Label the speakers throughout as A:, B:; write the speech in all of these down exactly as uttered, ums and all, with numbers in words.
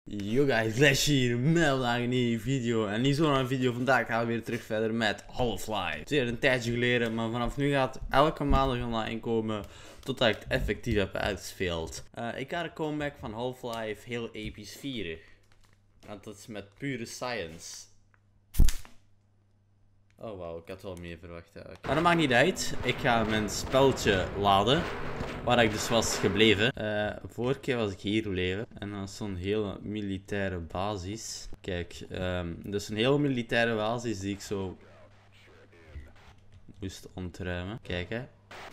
A: Yo guys, Flash hier met vandaag een nieuwe video. En niet zo'n video, vandaag gaan we weer terug verder met Half-Life. Het is een tijdje geleden, maar vanaf nu gaat elke maandag online komen totdat ik het effectief heb uitgespeeld. Uh, ik ga de comeback van Half-Life heel episch vieren. Want dat is met pure science. Oh wauw, ik had wel meer verwacht eigenlijk. Maar dat maakt niet uit. Ik ga mijn speltje laden. Waar ik dus was gebleven. Uh, vorige keer was ik hier gebleven. En dat is zo'n hele militaire basis. Kijk, um, dus een hele militaire basis die ik zo moest ontruimen. Kijk hè.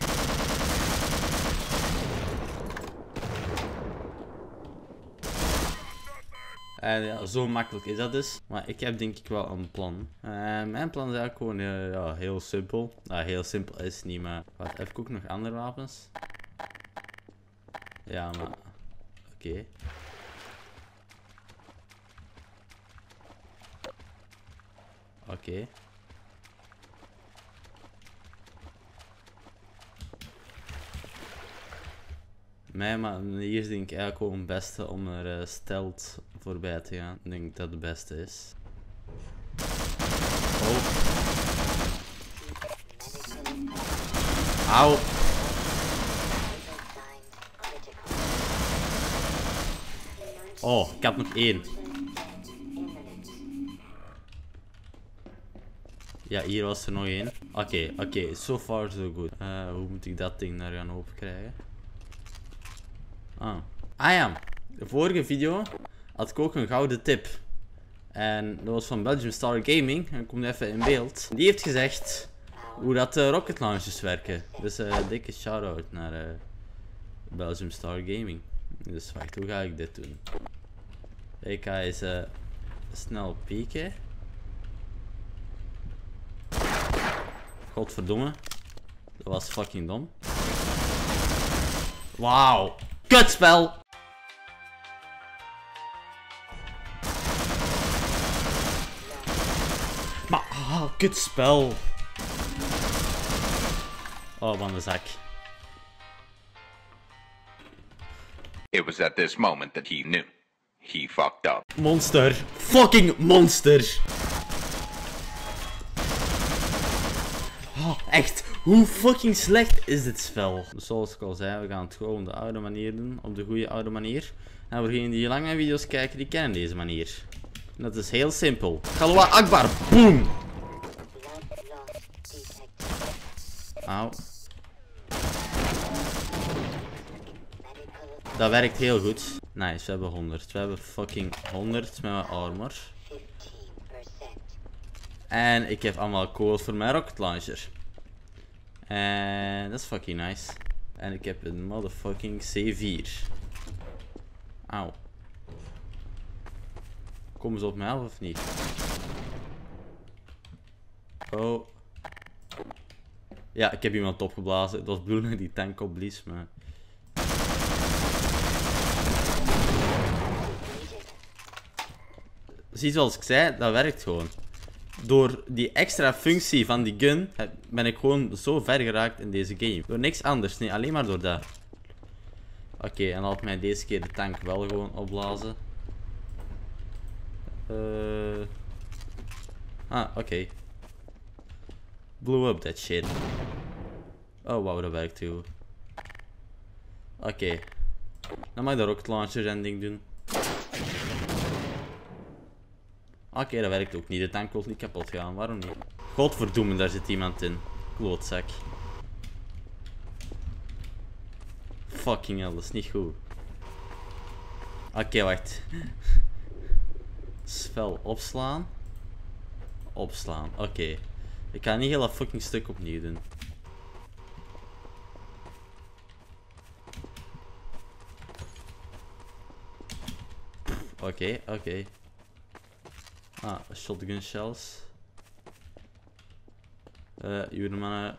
A: En ja, zo makkelijk is dat dus. Maar ik heb denk ik wel een plan. Uh, mijn plan is eigenlijk gewoon uh, ja, heel simpel. Nou, heel simpel is het niet, maar... Wat, heb ik ook nog andere wapens? Ja, maar... Oké. Okay. Oké. Okay. Nee, maar hier denk ik eigenlijk gewoon het beste om er uh, stealth voorbij te gaan. Ik denk dat het beste is. Oh. Auw. Oh, ik heb nog één. Ja, hier was er nog één. Oké, okay, oké, okay. So far so good. Uh, hoe moet ik dat ding daar gaan open krijgen? Ah. Ah ja, de vorige video had ik ook een gouden tip. En dat was van Belgium Star Gaming. En komt even in beeld. Die heeft gezegd hoe dat de rocket launchers werken. Dus een uh, dikke shout-out naar uh, Belgium Star Gaming. Dus wacht, hoe ga ik dit doen? Ik ga eens uh, snel pieken. Godverdomme. Dat was fucking dom. Wauw. Kutspel! Maar, ah, kutspel! Oh, man, de zak.
B: It was at this moment that he knew. He fucked up.
A: Monster. Fucking monster! Oh, echt. Hoe fucking slecht is dit spel? Zoals ik al zei, we gaan het gewoon op de oude manier doen. Op de goede oude manier. En voor degenen die lange video's kijken, die kennen deze manier. En dat is heel simpel. Allahu Akbar. Boom! Auw. Dat werkt heel goed. Nice, we hebben honderd. We hebben fucking honderd met mijn armor. En ik heb allemaal code voor mijn rocket launcher. En dat is fucking nice. En ik heb een motherfucking C vier. Auw. Komen ze op mij af of niet? Oh. Ja, ik heb iemand opgeblazen. Het was bedoeling die tank opblies, maar... Zie zoals ik zei, dat werkt gewoon. Door die extra functie van die gun ben ik gewoon zo ver geraakt in deze game. Door niks anders, nee, alleen maar door dat. Oké, okay, en laat mij deze keer de tank wel gewoon opblazen. Uh... Ah, oké. Okay. Blow up that shit. Oh wow, dat werkt heel goed. Oké. Okay. Dan mag ik de rocket launcher en ding doen. Oké, okay, dat werkt ook niet. De tank wil niet kapot gaan. Waarom niet? Godverdomme, daar zit iemand in. Klootzak. Fucking hell, dat is niet goed. Oké, okay, wacht. Spel opslaan. Opslaan. Oké. Okay. Ik ga niet heel dat fucking stuk opnieuw doen. Oké, okay, oké. Okay. Ah, shotgun shells. Eh, uh, jullie mannen.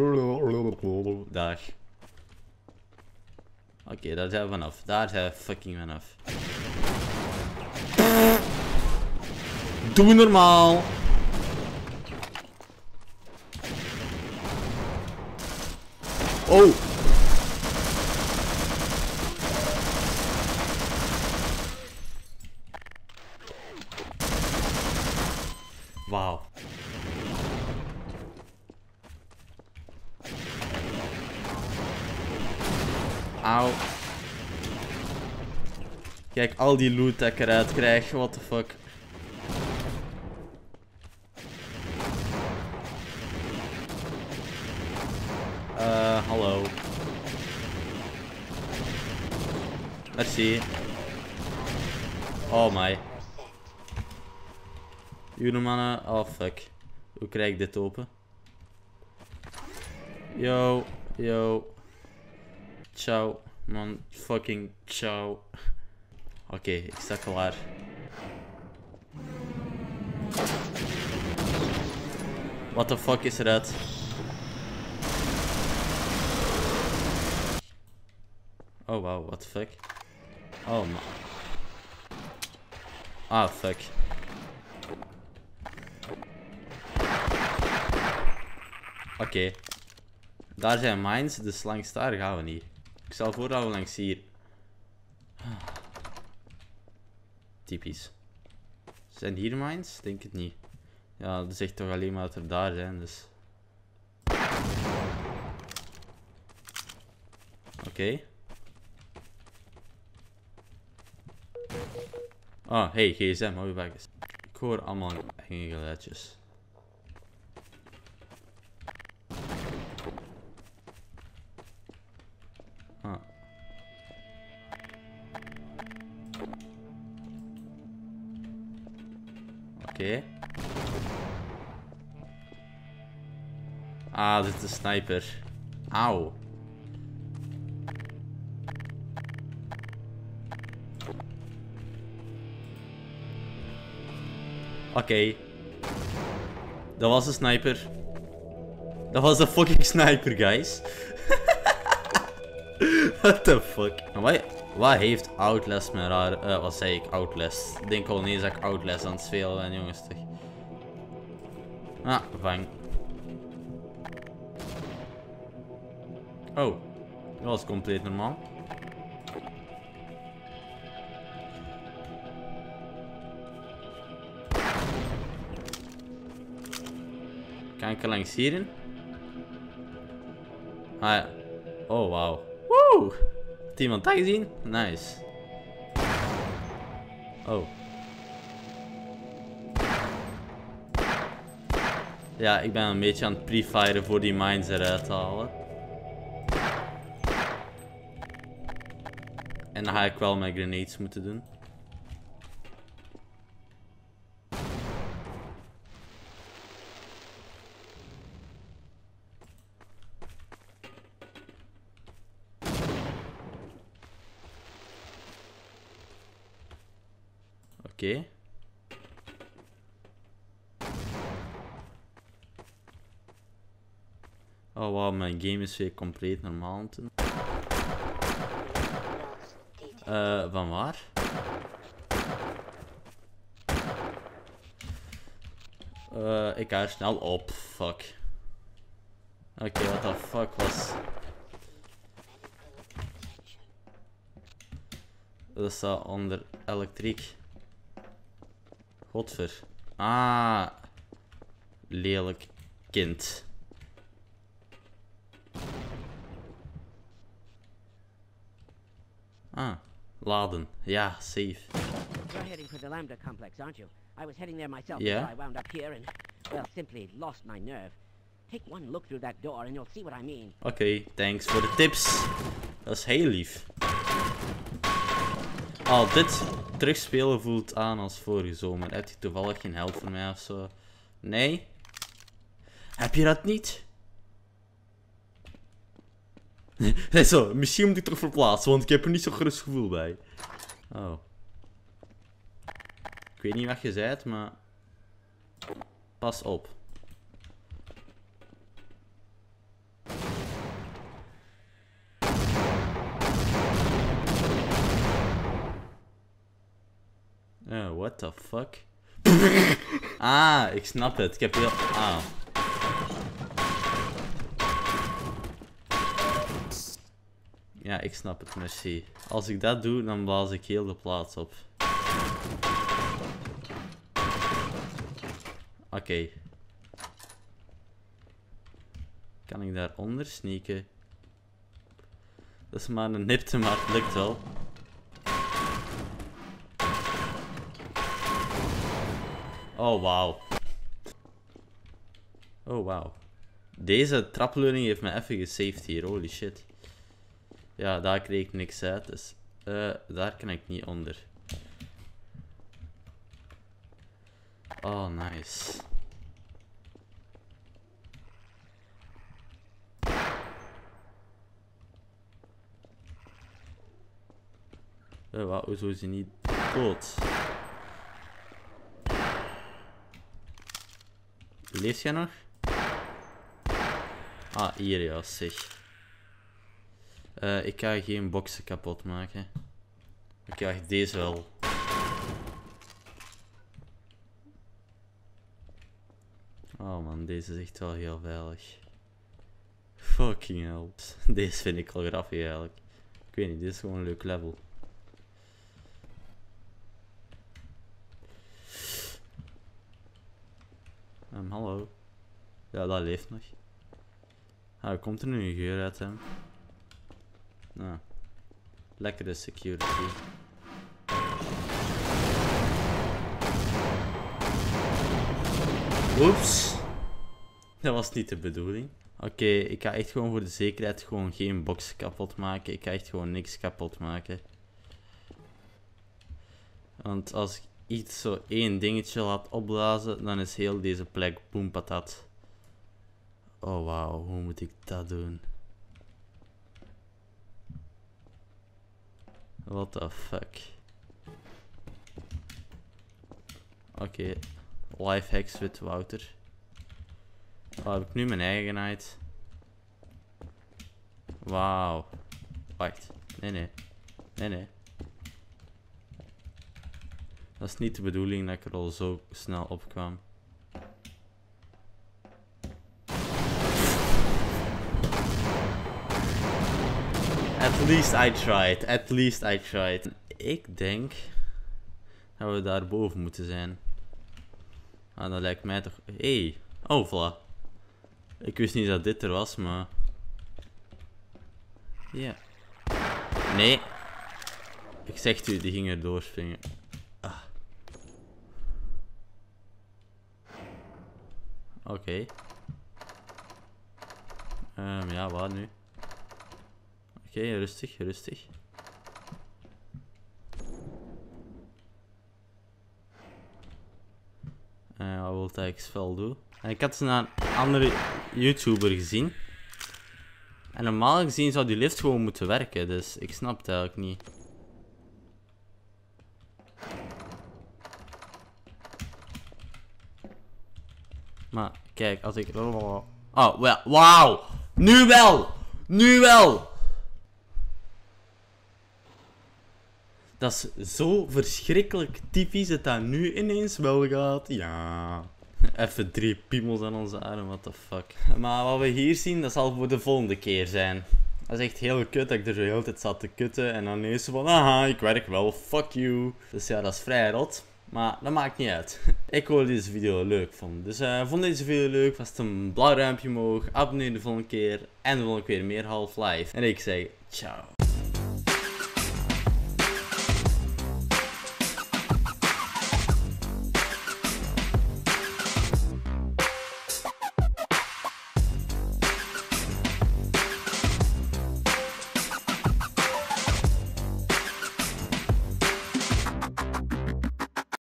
A: Dag. Oké, okay, daar zijn we vanaf. Daar zijn we fucking vanaf. Doe normaal! Oh! Wauw. Auw. Kijk, al die loot dat ik eruit krijg. What the fuck. Uh, hallo. Merci. Oh my. Jullie mannen. Oh fuck. Hoe krijg ik dit open? Yo. Yo. Ciao. Man. Fucking ciao. Oké, okay, ik sta klaar. What the fuck is eruit? Oh wow, what the fuck? Oh man. Ah fuck. Oké. Okay. Daar zijn mines, dus langs daar gaan we niet. Ik stel voor dat we langs hier. Typisch. Zijn hier mines? Denk het niet. Ja, dat zegt toch alleen maar dat er daar zijn, dus. Oké. Okay. Oh, hey, gsm, hou je bek eens. Ik hoor allemaal enge geluidjes. Ah. Oké. Okay. Ah, dit is de sniper. Auw. Oké. Okay. Dat was een sniper. Dat was een fucking sniper, guys. What the fuck? Wat, wat heeft Outlast met raar... Uh, wat zei ik? Outlast. Ik denk al niet dat ik Outlast aan het spelen ben, jongens. Toch. Ah, vang. Oh. Dat was compleet normaal. Kan ik er langs hierin? Ah ja. Oh, wauw. Woe! Heeft iemand dat gezien? Nice. Oh. Ja, ik ben een beetje aan het pre-firen voor die mines eruit te halen. En dan ga ik wel mijn grenades moeten doen. Oké. Okay. Oh wow, mijn game is weer compleet normaal aan het doen. Uh, van waar? Uh, ik ga er snel op. Fuck. Oké, okay, what the fuck was... Dat staat onder elektriek. Godver. Ah. Lelijk kind. Ah. Laden. Ja, safe.
C: You're heading for the Lambda complex, aren't you? I was heading there myself
A: Yeah.
C: before I wound up here and, well, simply lost my nerve. Take one look through that door and you'll see what I mean.
A: Oké, okay, thanks voor de tips. Dat is heel lief. Oh, dit terugspelen voelt aan als vorige zomer. Heb je toevallig geen help voor mij of zo? Nee? Heb je dat niet? Nee, zo, misschien moet ik toch verplaatsen, want ik heb er niet zo'n gerust gevoel bij. Oh. Ik weet niet wat je zei, maar... Pas op. Oh, what the fuck? Ah, ik snap het. Ik heb heel... Ah. Ja, ik snap het, merci. Als ik dat doe, dan blaas ik heel de plaats op. Oké. Okay. Kan ik daaronder sneaken? Dat is maar een nipte, maar het lukt wel. Oh, wauw. Oh, wauw. Deze trapleuning heeft me even gesaved hier. Holy shit. Ja, daar kreeg ik niks uit. Dus uh, daar kan ik niet onder. Oh, nice. Uh, wauw, hoezo is hij niet dood? Leeft jij nog? Ah, hier ja, zeg. Uh, ik ga geen boksen kapot maken. Ik krijg deze wel. Oh man, deze is echt wel heel veilig. Fucking hell. Deze vind ik al grappig eigenlijk. Ik weet niet, dit is gewoon een leuk level. Um, hallo. Ja, dat leeft nog. Ah, komt er nu een geur uit hem? Nou, lekkere security. Oeps. Dat was niet de bedoeling. Oké, okay, ik ga echt gewoon voor de zekerheid gewoon geen box kapot maken. Ik ga echt gewoon niks kapot maken. Want als ik iets zo één dingetje laat opblazen, dan is heel deze plek boem patat. Oh wauw, hoe moet ik dat doen? What the fuck? Oké, okay. Life hacks with Wouter. Oh, heb ik nu mijn eigenheid? Wauw. Wacht, nee nee. Nee nee. Dat is niet de bedoeling dat ik er al zo snel op kwam. At least I tried. At least I tried. Ik denk dat we daar boven moeten zijn. Ah, dat lijkt mij toch... Hey. Oh, voilà. Ik wist niet dat dit er was, maar... Ja. Yeah. Nee. Ik zeg u, die ging er doorspringen. Ah. Oké. Okay. Um, ja, wat nu? Oké, okay, rustig, rustig. Uh, wat wil dat ik spel doen? En ik had ze naar een andere YouTuber gezien. En normaal gezien zou die lift gewoon moeten werken, dus ik snap het eigenlijk niet. Maar kijk, als ik... Oh, wel, wauw! Nu wel! Nu wel! Dat is zo verschrikkelijk typisch dat dat nu ineens wel gaat. Ja. Even drie piemels aan onze arm, what the fuck. Maar wat we hier zien, dat zal voor de volgende keer zijn. Dat is echt heel kut dat ik er zo de hele tijd zat te kutten. En dan ineens van, aha, ik werk wel, fuck you. Dus ja, dat is vrij rot. Maar dat maakt niet uit. Ik hoop dat deze video leuk vond. Dus uh, vond deze video leuk, vast een blauw ruimpje omhoog. Abonneer de volgende keer. En de volgende keer meer Half-Life. En ik zeg, ciao.